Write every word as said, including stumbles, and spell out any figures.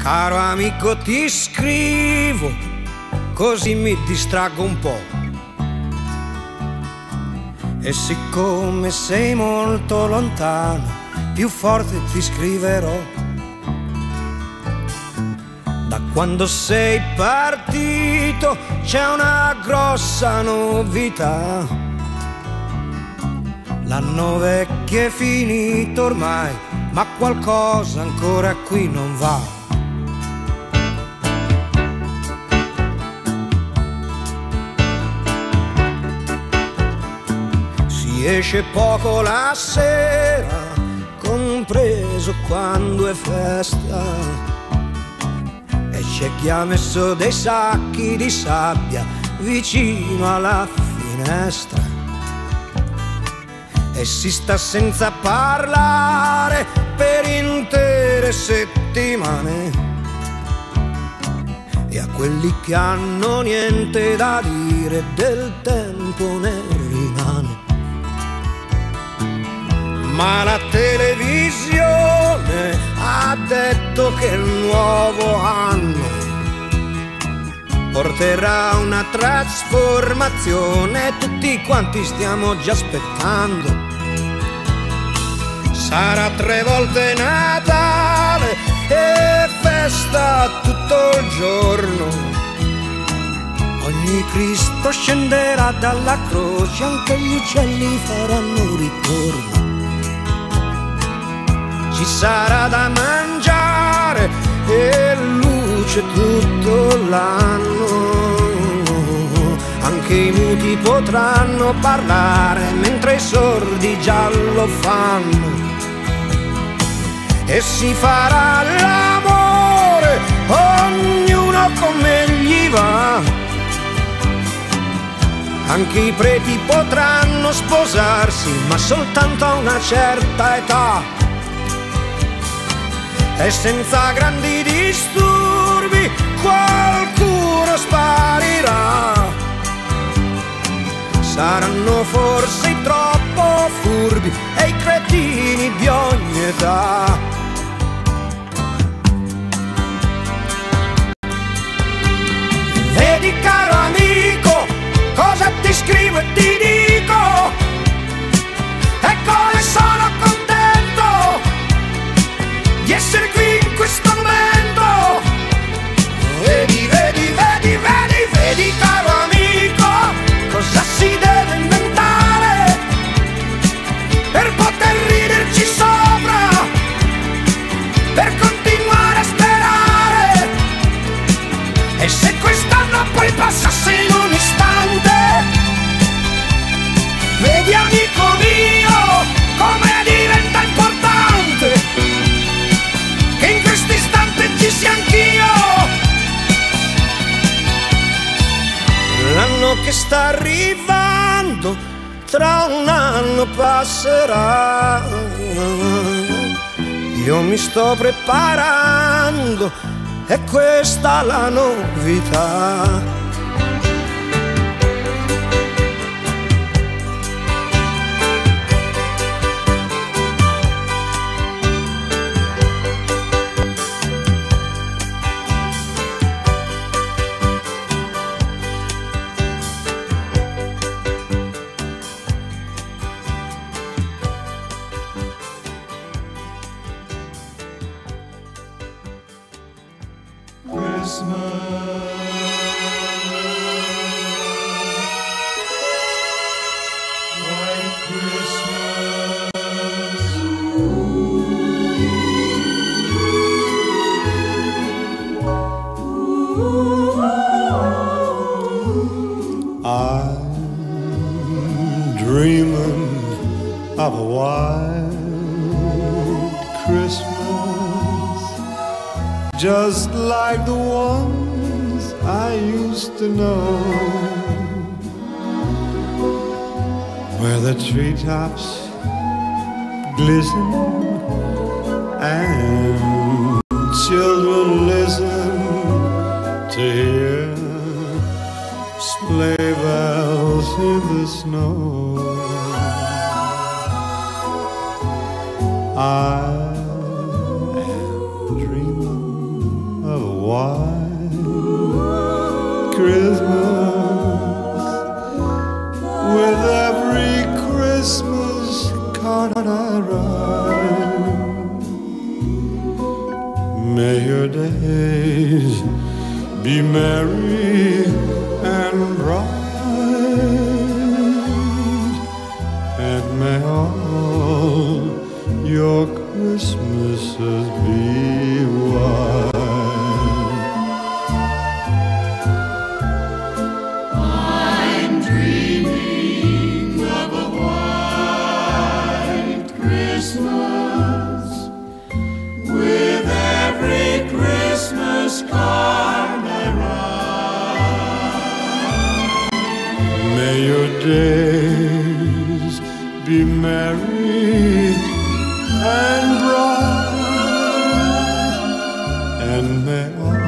Caro amico, ti scrivo, così mi distraggo un po'. E siccome sei molto lontano, più forte ti scriverò. Da quando sei partito c'è una grossa novità. L'anno vecchio è finito ormai, ma qualcosa ancora qui non va. Si esce poco la sera, compreso quando è festa, e c'è chi ha messo dei sacchi di sabbia vicino alla finestra. E si sta senza parlare per intere settimane. E a quelli che hanno niente da dire del tempo ne rimane. Ma la televisione ha detto che il nuovo anno porterà una trasformazione, tutti quanti stiamo già aspettando. Sarà tre volte Natale e festa tutto il giorno. Ogni Cristo scenderà dalla croce, anche gli uccelli faranno ritorno. Ci sarà da mangiare e luce tutto l'anno. Anche i muti potranno parlare mentre i sordi già lo fanno. E si farà l'amore, ognuno come gli va. Anche i preti potranno sposarsi, ma soltanto a una certa età. E senza grandi disturbi qualcuno sparirà. Saranno forse troppo furbi e i cretini di ogni età. Vedi caro amico, cosa ti scrivo e ti dico, e come sono contento di essere qui in questo momento. Vedi, vedi, vedi, vedi, vedi caro amico, cosa si deve inventare per poter riderci sopra, per continuare a sperare. E se quest'anno poi passasse in un istante, vedi amico mio come diventa importante che in questo istante ci sia anch'io. L'anno che sta arrivando tra un anno passerà. Io mi sto preparando, è questa la novità. Of a white Christmas, just like the ones I used to know, where the treetops glisten and children listen to hear sleigh bells in the snow. I am dreaming white Christmas. With every Christmas card I write, may your days be merry and bright, and may all your Christmases be white. I'm dreaming of a white Christmas with every Christmas card I write. May your days be merry and bright, and may all